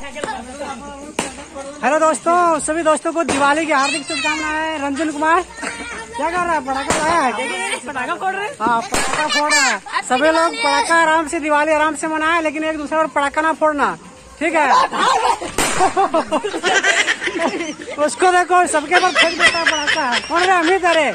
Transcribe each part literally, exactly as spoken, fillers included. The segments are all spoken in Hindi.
हेलो दोस्तों, सभी दोस्तों को दिवाली की हार्दिक शुभकामनाएं। रंजन कुमार क्या कर रहा है? पटाखा लाया है? पटाखा फोड़ रहे हैं। हाँ, पटाखा फोड़ रहा है। सभी लोग पटाखा आराम से दिवाली आराम से मनाए, लेकिन एक दूसरे पर पटाखा ना फोड़ना, ठीक है? उसको देखो, सबके पर फेंक देता है पटाखा। कौन रे? अमित। अरे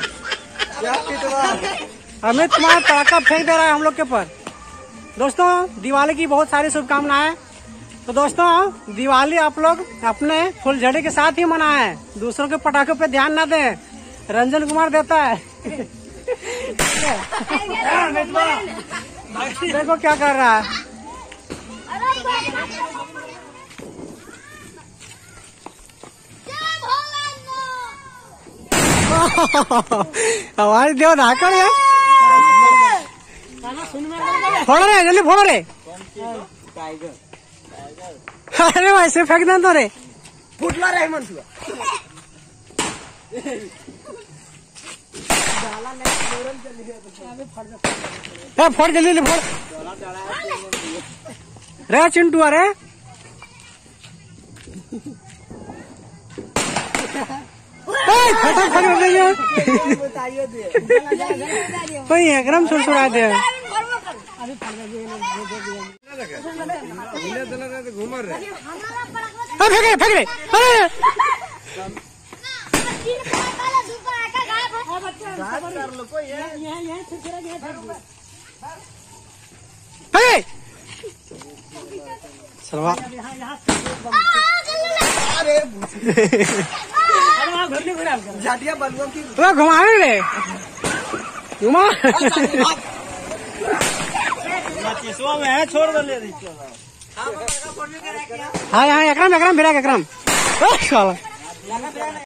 अमित कुमार पटाखा फेंक दे रहा है हम लोग के पर। दोस्तों, दिवाली की बहुत सारी शुभकामनाएं। तो दोस्तों, दिवाली आप लोग अपने फुलझड़ी के साथ ही मनाएं, दूसरों के पटाखों पे ध्यान ना दें। रंजन कुमार देता है। देखो क्या कर रहा है। हमारी देव धाकड़ है। फोड़ रहे, जल्दी फोड़ रहे। अरे वैसे फेंक दे तो रे, फुटला रहे मन तू। फोड़ जल्दी फोड़ रे चिंटू। अरे फटाफट हो गई है। कोई एकदम सुरसुरा दे। घूमर रहे फेंक फेंक रहे। सलवा घुमावे रे, घुमा में है, छोड़ दे। हाँ हाँ, एकराम एकराम भिरा एकराम।